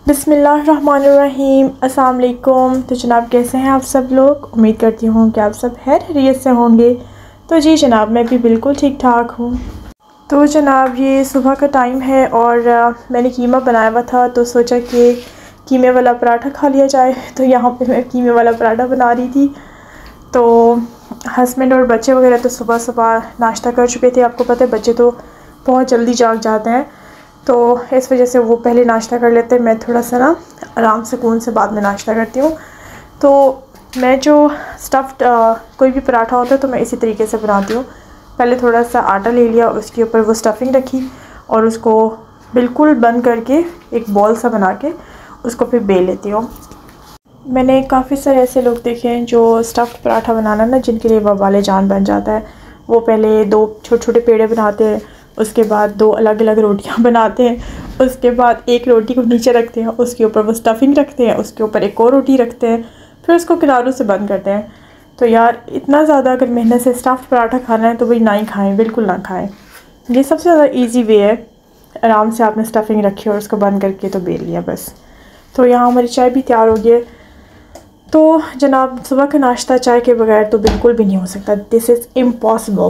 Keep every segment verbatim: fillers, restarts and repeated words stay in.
बिस्मिल्लाहिर्रहमानिर्रहीम। अस्सलाम वालेकुम। तो जनाब कैसे हैं आप सब लोग? उम्मीद करती हूँ कि आप सब खैरियत से होंगे। तो जी जनाब मैं भी बिल्कुल ठीक ठाक हूँ। तो जनाब ये सुबह का टाइम है और आ, मैंने कीमा बनाया हुआ था तो सोचा कि कीमे वाला पराठा खा लिया जाए। तो यहाँ पे मैं कीमे वाला पराठा बना रही थी। तो हस्बैंड और बच्चे वगैरह तो सुबह सुबह नाश्ता कर चुके थे। आपको पता है बच्चे तो बहुत जल्दी जाग जाते हैं, तो इस वजह से वो पहले नाश्ता कर लेते हैं। मैं थोड़ा सा ना आराम सुकून से बाद में नाश्ता करती हूँ। तो मैं जो स्टफ़्ड कोई भी पराठा होता है तो मैं इसी तरीके से बनाती हूँ। पहले थोड़ा सा आटा ले लिया, उसके ऊपर वो स्टफ़िंग रखी और उसको बिल्कुल बंद करके एक बॉल सा बना के उसको फिर बेल लेती हूँ। मैंने काफ़ी सारे ऐसे लोग देखे हैं जो स्टफ़्ड पराठा बनाना ना जिनके लिए वबाले जान बन जाता है। वो पहले दो छोटे छोटे पेड़े बनाते हैं, उसके बाद दो अलग अलग रोटियां बनाते हैं, उसके बाद एक रोटी को नीचे रखते हैं, उसके ऊपर वो स्टफ़िंग रखते हैं, उसके ऊपर एक और रोटी रखते हैं, फिर उसको किनारों से बंद करते हैं। तो यार इतना ज़्यादा अगर मेहनत से स्टफ़्ड पराठा खाना है तो भाई ना ही खाएँ, बिल्कुल ना खाएँ। ये सबसे ज़्यादा ईजी वे है। आराम से आपने स्टफ़िंग रखी और उसको बंद करके तो बेल लिया बस। तो यहाँ हमारी चाय भी तैयार हो गई है। तो जनाब सुबह का नाश्ता चाय के बगैर तो बिल्कुल भी नहीं हो सकता। This is impossible.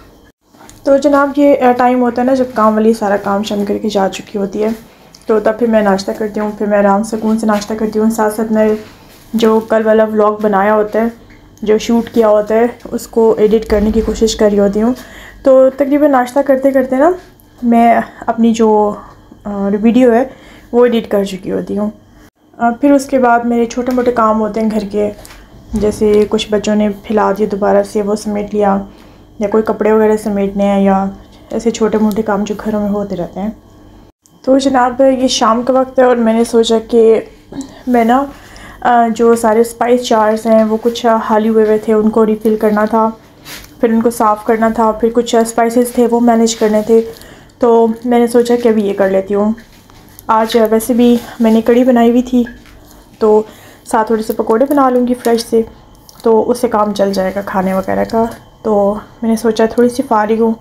तो जनाब ये टाइम होता है ना जब काम वाली सारा काम शाम करके जा चुकी होती है, तो तब फिर मैं नाश्ता करती हूँ। फिर मैं आराम सुकून से नाश्ता करती हूँ। साथ साथ मैं जो कल वाला व्लॉग बनाया होता है, जो शूट किया होता है, उसको एडिट करने की कोशिश कर रही होती हूँ। तो तकरीबन नाश्ता करते करते ना मैं अपनी जो वीडियो है वो एडिट कर चुकी होती हूँ। फिर उसके बाद मेरे छोटे मोटे काम होते हैं घर के, जैसे कुछ बच्चों ने फैला दिया दोबारा से वो समेट लिया, या कोई कपड़े वगैरह समेटने हैं, या ऐसे छोटे मोटे काम जो घरों में होते रहते हैं। तो जनाब ये शाम का वक्त है और मैंने सोचा कि मैं ना जो सारे स्पाइस जार्स हैं वो कुछ खाली हुए हुए थे, उनको रिफ़िल करना था, फिर उनको साफ़ करना था, फिर कुछ स्पाइसेस थे वो मैनेज करने थे। तो मैंने सोचा कि अभी ये कर लेती हूँ। आज वैसे भी मैंने कड़ी बनाई हुई थी, तो साथ थोड़े से पकोड़े बना लूँगी फ्रेश से, तो उससे काम चल जाएगा खाने वगैरह का। तो मैंने सोचा थोड़ी सी फारिग हूँ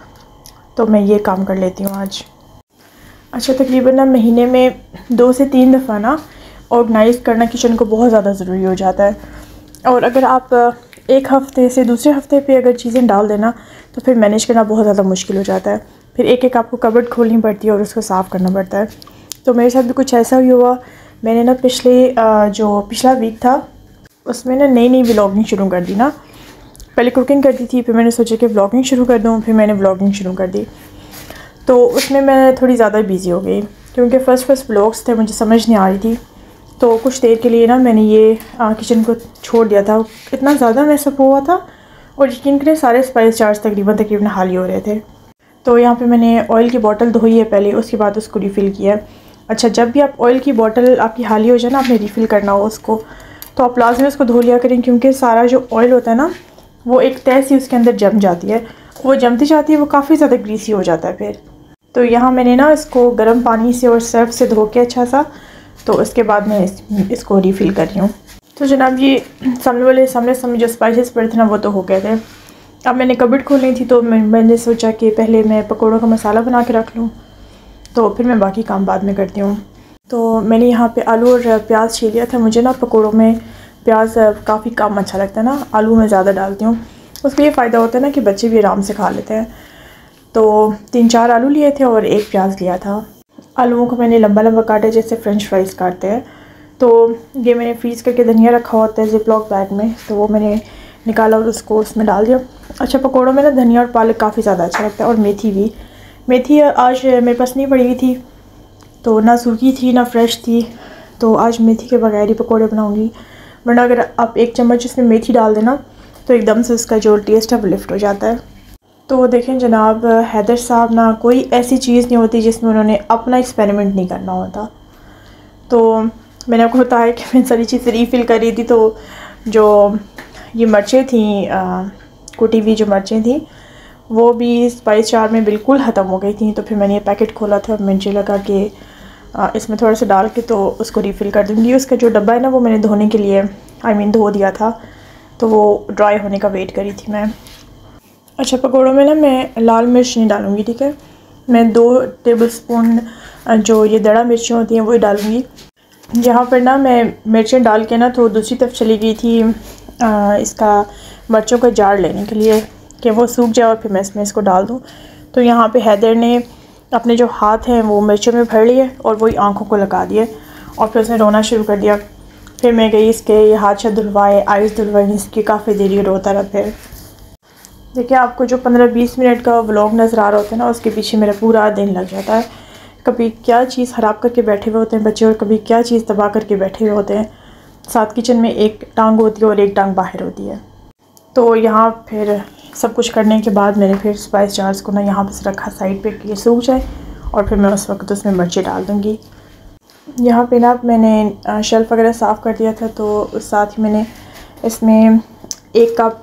तो मैं ये काम कर लेती हूँ आज। अच्छा तकरीबन ना महीने में दो से तीन दफ़ा ना ऑर्गेनाइज़ करना किचन को बहुत ज़्यादा ज़रूरी हो जाता है। और अगर आप एक हफ़्ते से दूसरे हफ़्ते पे अगर चीज़ें डाल देना तो फिर मैनेज करना बहुत ज़्यादा मुश्किल हो जाता है। फिर एक एक आपको कबर्ड खोलनी पड़ती है और उसको साफ़ करना पड़ता है। तो मेरे साथ भी कुछ ऐसा ही हुआ। मैंने ना पिछले जो पिछला वीक था उसमें ना नई नई व्लॉगिंग शुरू कर दी ना। पहले कुकिंग करती थी, फिर मैंने सोचा कि व्लॉगिंग शुरू कर दूँ, फिर मैंने व्लॉगिंग शुरू कर दी। तो उसमें मैं थोड़ी ज़्यादा बिज़ी हो गई क्योंकि फ़र्स्ट फ़र्स्ट व्लॉग्स थे, मुझे समझ नहीं आ रही थी। तो कुछ देर के लिए ना मैंने ये आ, किचन को छोड़ दिया था। इतना ज़्यादा मैसअप हुआ था और यकीन करें सारे स्पाइस जार्स तकरीबन तकरीबन खाली हो रहे थे। तो यहाँ पे मैंने ऑयल की बोतल धोई है पहले, उसके बाद उसको रिफ़िल किया है। अच्छा जब भी आप ऑयल की बोतल आपकी खाली हो जाए ना, आपने रिफ़िल करना हो उसको, तो आप लाजमी उसको धो लिया करें, क्योंकि सारा जो ऑयल होता है ना वो एक तय सी उसके अंदर जम जाती है। वो जमती जाती है, वो काफ़ी ज़्यादा ग्रीसी हो जाता है फिर। तो यहाँ मैंने ना इसको गर्म पानी से और सर्फ से धो के अच्छा सा, तो उसके बाद मैं इस, इसको रिफ़िल कर रही हूँ। तो जनाब ये सामने वाले सामने सामने जो स्पाइसेस पड़े थे ना वो तो हो गए थे। अब मैंने कबर्ड खोलनी थी, तो मैं, मैंने सोचा कि पहले मैं पकौड़ों का मसाला बना के रख लूँ, तो फिर मैं बाकी काम बाद में करती हूँ। तो मैंने यहाँ पे आलू और प्याज छील लिया था। मुझे ना पकौड़ों में प्याज काफ़ी कम अच्छा लगता है ना, आलू में ज़्यादा डालती हूँ। उसमें ये फ़ायदा होता है ना कि बच्चे भी आराम से खा लेते हैं। तो तीन चार आलू लिए थे और एक प्याज लिया था। आलूओं को मैंने लंबा लंबा काटा जैसे फ्रेंच फ्राइज़ काटते हैं। तो ये मैंने फ्रीज़ करके धनिया रखा होता है ज़िपलॉक बैग में, तो वो मैंने निकाला और उसको उसमें डाल दिया। अच्छा पकौड़ों में ना धनिया और पालक काफ़ी ज़्यादा अच्छा लगता है, और मेथी भी। मेथी आज मेरे पास नहीं पड़ी हुई थी, तो ना सूखी थी ना फ्रेश थी, तो आज मेथी के बगैर ही पकौड़े बनाऊँगी। वरना अगर आप एक चम्मच इसमें मेथी डाल देना तो एकदम से उसका जो टेस्ट है वो लिफ्ट हो जाता है। तो देखें जनाब हैदर साहब ना कोई ऐसी चीज़ नहीं होती जिसमें उन्होंने अपना एक्सपेरिमेंट नहीं करना होता। तो मैंने आपको बताया कि मैं सारी चीज़ें रीफ़िल कर रही थी। तो जो ये मिर्चें थी, कुटी हुई जो मिर्चें थी, वो भी स्पाइस जार में बिल्कुल ख़त्म हो गई थी। तो फिर मैंने ये पैकेट खोला था और मुझे लगा कि इसमें थोड़ा सा डाल के तो उसको रीफ़िल कर दूँगी। उसका जो डब्बा है ना वो मैंने धोने के लिए आई मीन धो दिया था, तो वो ड्राई होने का वेट करी थी मैं। अच्छा पकौड़ों में ना मैं लाल मिर्च नहीं डालूँगी, ठीक है। मैं दो टेबल स्पून जो ये दड़ा मिर्चें होती हैं वही डालूँगी। यहाँ पर ना मैं मिर्चें डाल के ना तो दूसरी तरफ चली गई थी आ, इसका मिर्चों का जार लेने के लिए कि वो सूख जाए और फिर मैं इसमें इसको डाल दूँ। तो यहाँ पे हैदर ने अपने जो हाथ हैं वो मिर्चों में भर लिए और वही आँखों को लगा दिए और फिर उसने रोना शुरू कर दिया। फिर मैं गई इसके ये हाथ से धुलवाए, आइज़ धुलवाई, इसकी काफ़ी देरी रोता रहा। फिर देखिए आपको जो पंद्रह बीस मिनट का व्लॉग नज़र आ रहा होता है ना उसके पीछे मेरा पूरा दिन लग जाता है। कभी क्या चीज़ ख़राब करके बैठे हुए होते हैं बच्चे और कभी क्या चीज़ तबाह करके बैठे हुए होते हैं। साथ किचन में एक टांग होती है और एक टांग बाहर होती है। तो यहाँ फिर सब कुछ करने के बाद मैंने फिर स्पाइस जार्स को ना यहाँ पर रखा साइड पे कि ये सूख जाए और फिर मैं उस वक्त उसमें मिर्ची डाल दूँगी। यहाँ पे ना मैंने शेल्फ़ वगैरह साफ़ कर दिया था तो उस साथ ही मैंने इसमें एक कप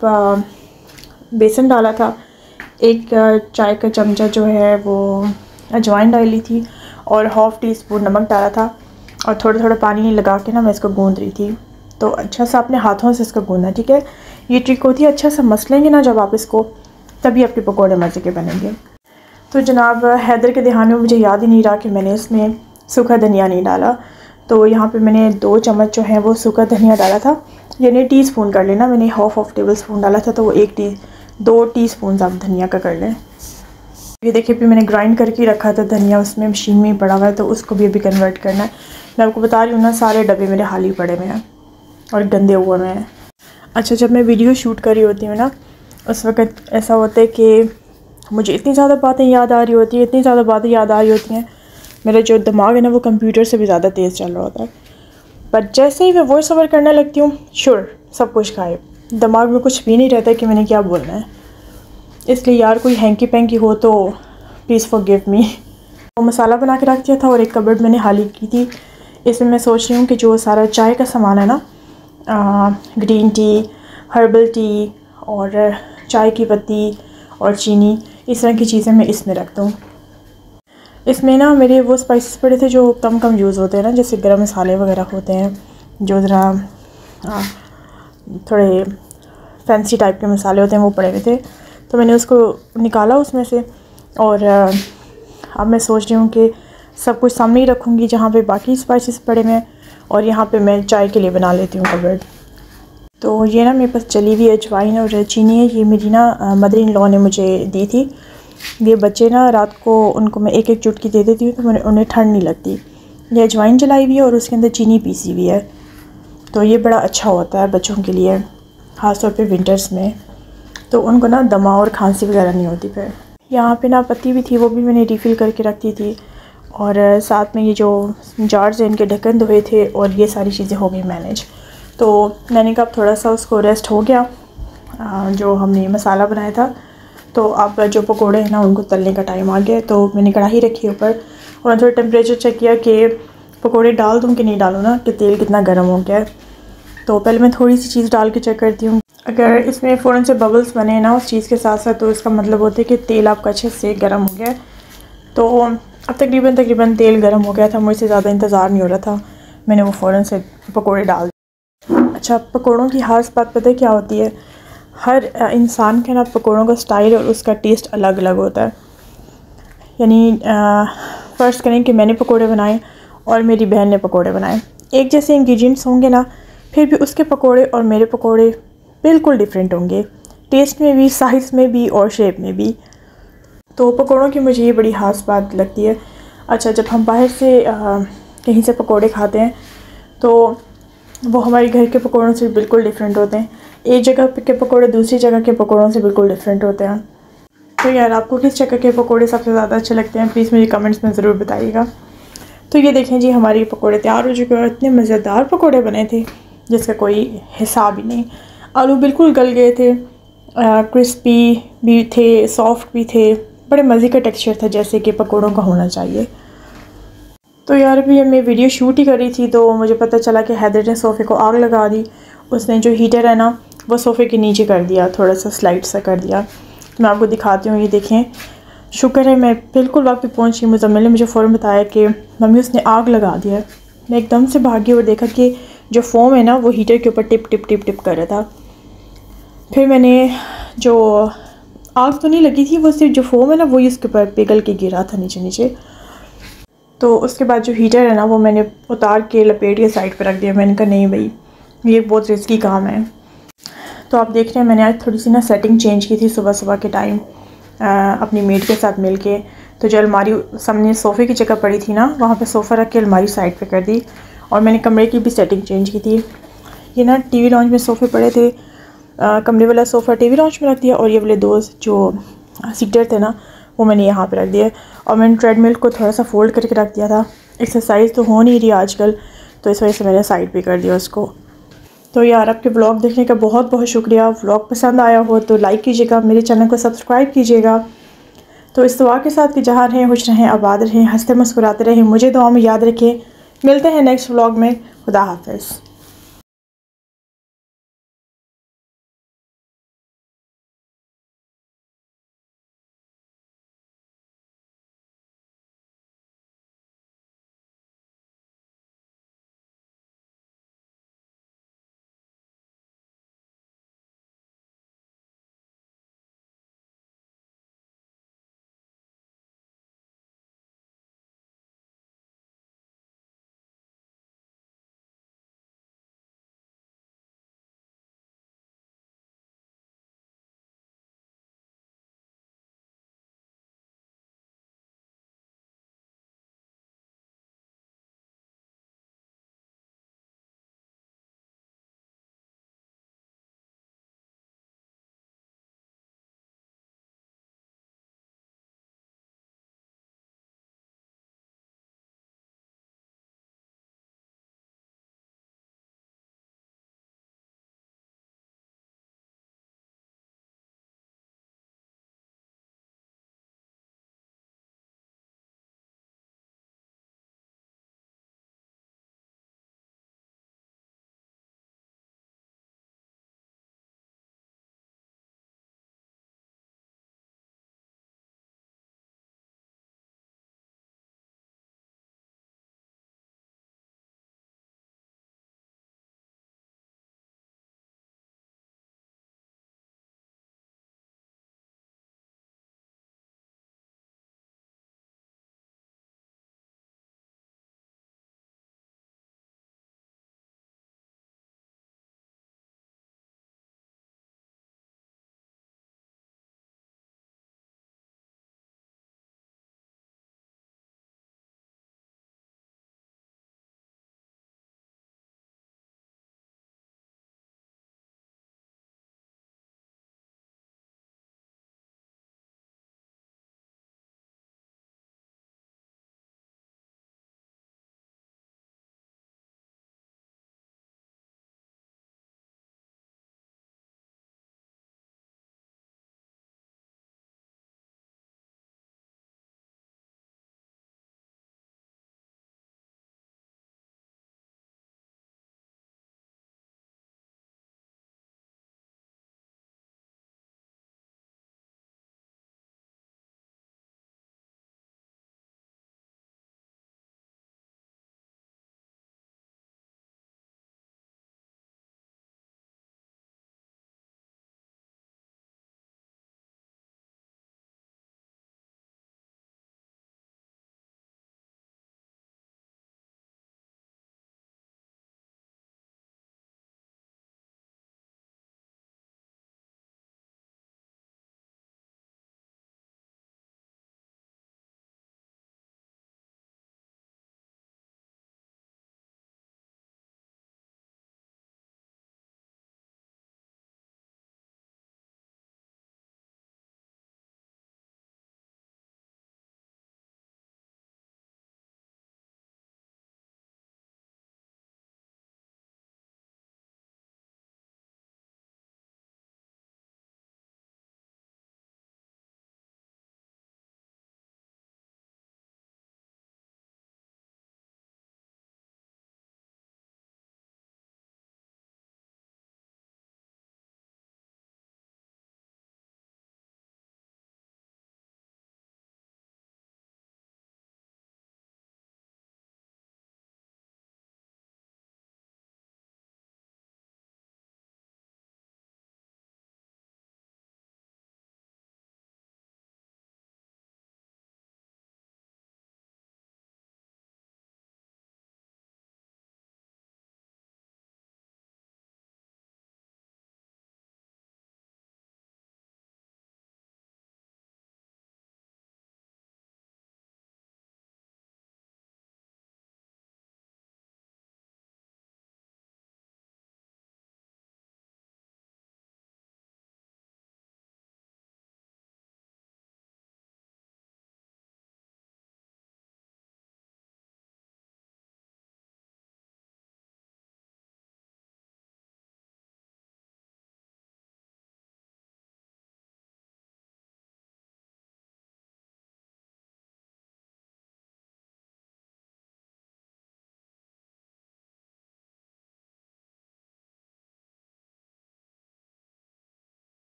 बेसन डाला था, एक चाय का चमचा जो है वो अजवाइन डाली थी और हाफ़ टी स्पून नमक डाला था और थोड़ा थोड़ा पानी लगा के ना मैं इसको गूँध रही थी। तो अच्छा सा अपने हाथों से इसको गूँधना, ठीक है। ये ट्रिक होती है, अच्छा सा मसलेंगे ना जब आप इसको, तभी आपके पकौड़े मज़े के बनेंगे। तो जनाब हैदर के ध्यान में मुझे याद ही नहीं रहा कि मैंने इसमें सूखा धनिया नहीं डाला। तो यहाँ पे मैंने दो चम्मच जो है वो सूखा धनिया डाला था, यानी टी स्पून कर लेना, मैंने हाफ ऑफ टेबल स्पून डाला था तो वो एक टी दो टी स्पून आप धनिया का कर लें। ये देखिए फिर मैंने ग्राइंड करके रखा था धनिया, उसमें मशीन में ही पड़ा हुआ है तो उसको भी अभी कन्वर्ट करना है। मैं आपको बता रही हूँ ना, सारे डब्बे मेरे खाली पड़े हुए हैं और गंदे हुए हैं। अच्छा, जब मैं वीडियो शूट कर रही होती हूँ ना उस वक़्त ऐसा होता है कि मुझे इतनी ज़्यादा बातें याद आ रही होती हैं इतनी ज़्यादा बातें याद आ रही होती हैं, मेरा जो दिमाग है ना वो कंप्यूटर से भी ज़्यादा तेज़ चल रहा होता है। पर जैसे ही मैं वॉइस ओवर करने लगती हूँ श्योर सब कुछ गायब, दिमाग में कुछ भी नहीं रहता कि मैंने क्या बोलना है। इसलिए यार कोई हैंकी पैंकी हो तो प्लीज़ फॉरगिव मी। वो मसाला बना के रख दिया था और एक कबर्ड मैंने खाली की थी। इसमें मैं सोच रही हूँ कि जो सारा चाय का सामान है ना, आ, ग्रीन टी, हर्बल टी और चाय की पत्ती और चीनी, इस तरह की चीज़ें मैं इसमें रख दूँ। इसमें ना मेरे वो स्पाइसेस पड़े थे जो कम कम यूज़ होते हैं ना, जैसे गरम मसाले वगैरह होते हैं जो ज़रा थोड़े फैंसी टाइप के मसाले होते हैं वो पड़े हुए थे। तो मैंने उसको निकाला उसमें से और अब मैं सोच रही हूँ कि सब कुछ सामने ही रखूँगी जहाँ पे बाकी स्पाइसेस पड़े हुए हैं और यहाँ पे मैं चाय के लिए बना लेती हूँ कबर्ड। तो ये ना मेरे पास चली हुई अजवाइन और चीनी है, ये मेरी ना मदर इन लॉ ने मुझे दी थी। ये बच्चे ना रात को उनको मैं एक एक चुटकी दे देती हूँ तो मैंने उन्हें ठंड नहीं लगती। ये अजवाइन जलाई हुई है और उसके अंदर चीनी पीसी हुई है, तो ये बड़ा अच्छा होता है बच्चों के लिए, ख़ास तौर पे विंटर्स में, तो उनको ना दमा और खांसी वगैरह नहीं होती। फिर यहाँ पे ना पत्ती भी थी, वो भी मैंने रिफ़िल करके रख दी थी और साथ में ये जो जार्स हैं इनके ढक्कन धोए थे और ये सारी चीज़ें हो गई मैनेज। तो मैंने कहा थोड़ा सा उसको रेस्ट हो गया जो हमने मसाला बनाया था, तो अब जो पकोड़े हैं ना उनको तलने का टाइम आ गया। तो मैंने कढ़ाई रखी ऊपर और थोड़ा टेम्परेचर चेक किया कि पकोड़े डाल दूँ कि नहीं डालूँ ना, कि तेल कितना गर्म हो गया है। तो पहले मैं थोड़ी सी चीज़ डाल के चेक करती हूँ, अगर इसमें फ़ौरन से बबल्स बने ना उस चीज़ के साथ साथ तो इसका मतलब होता है कि तेल आपका अच्छे से गर्म हो गया है। तो अब तकरीबन तकरीबन तेल गर्म हो गया था, मुझसे ज़्यादा इंतज़ार नहीं हो रहा था, मैंने वो फ़ौरन से पकोड़े डाल दिए। अच्छा, पकोड़ों की खास बात पता है क्या होती है, हर इंसान के ना पकोड़ों का स्टाइल और उसका टेस्ट अलग अलग होता है। यानी फ़र्ज़ करें कि मैंने पकोड़े बनाए और मेरी बहन ने पकोड़े बनाए, एक जैसे इंग्रेडिएंट्स होंगे ना, फिर भी उसके पकोड़े और मेरे पकोड़े बिल्कुल डिफरेंट होंगे, टेस्ट में भी, साइज़ में भी और शेप में भी। तो पकोड़ों की मुझे ये बड़ी ख़ास बात लगती है। अच्छा, जब हम बाहर से आ, कहीं से पकोड़े खाते हैं तो वो हमारे घर के पकोड़ों से बिल्कुल डिफरेंट होते हैं, एक जगह के पकोड़े दूसरी जगह के पकोड़ों से बिल्कुल डिफरेंट होते हैं। तो यार आपको किस जगह के पकोड़े सबसे ज़्यादा अच्छे लगते हैं, प्लीज़ मुझे कमेंट्स में ज़रूर बताइएगा। तो ये देखें जी, हमारे पकोड़े तैयार हो चुके हैं। इतने मज़ेदार पकोड़े बने थे जिसका कोई हिसाब ही नहीं। आलू बिल्कुल गल गए थे, क्रिस्पी भी थे, सॉफ्ट भी थे, बड़े मज़े का टेक्सचर था जैसे कि पकोड़ों का होना चाहिए। तो यार अभी मैं वीडियो शूट ही कर रही थी तो मुझे पता चला कि हैदर ने सोफ़े को आग लगा दी। उसने जो हीटर है ना वो सोफ़े के नीचे कर दिया, थोड़ा सा स्लाइड सा कर दिया। तो मैं आपको दिखाती हूँ, ये देखें, शुक्र है मैं बिल्कुल वक्त पे पहुँची। मुज़म्मिल ने मुझे फ़ौरन बताया कि मम्मी उसने आग लगा दिया। मैं एकदम से भागी और देखा कि जो फ़ोम है ना वो हीटर के ऊपर टिप टिप टिप टिप कर रहा था। फिर मैंने, जो आग तो नहीं लगी थी, वो सिर्फ जो फ़ोम है ना वही उसके ऊपर पिघल के गिरा था नीचे नीचे। तो उसके बाद जो हीटर है ना वो मैंने उतार के लपेट के साइड पे रख दिया। मैंने कहा नहीं भाई ये बहुत रिस्की काम है। तो आप देख रहे हैं मैंने आज थोड़ी सी ना सेटिंग चेंज की थी सुबह सुबह के टाइम अपनी मेड के साथ मिल के। तो जो अलमारी सामने सोफ़े की जगह पड़ी थी ना वहाँ पे सोफ़ा रख के अलमारी साइड पे कर दी और मैंने कमरे की भी सेटिंग चेंज की थी। ये ना टीवी लॉन्च में सोफ़े पड़े थे, आ, कमरे वाला सोफ़ा टीवी लॉन्च में रख दिया और ये वाले दो जो सीटर थे ना वो मैंने यहाँ पे रख दिया। और मैंने ट्रेडमिल को थोड़ा सा फोल्ड करके रख दिया था। एक्सरसाइज तो हो नहीं रही आजकल तो इस वजह से मैंने साइड पे कर दिया उसको। तो यार आपके ब्लॉग देखने का बहुत बहुत शुक्रिया। व्लॉग पसंद आया हो तो लाइक कीजिएगा, मेरे चैनल को सब्सक्राइब कीजिएगा। तो इस दुआ के साथ कि जहाँ रहें खुश रहें आबाद रहें हंसते मुस्कुराते रहें, मुझे दुआ में याद रखें। मिलते हैं नेक्स्ट व्लॉग में। खुदा हाफ़िज़।